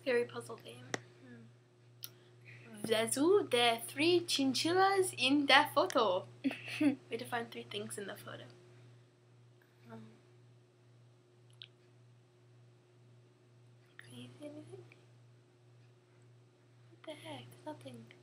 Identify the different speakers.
Speaker 1: Theory puzzle game. Vezu, there are 3 chinchillas in that photo. We had to find 3 things in the photo. Can you see anything? What the heck? There's nothing.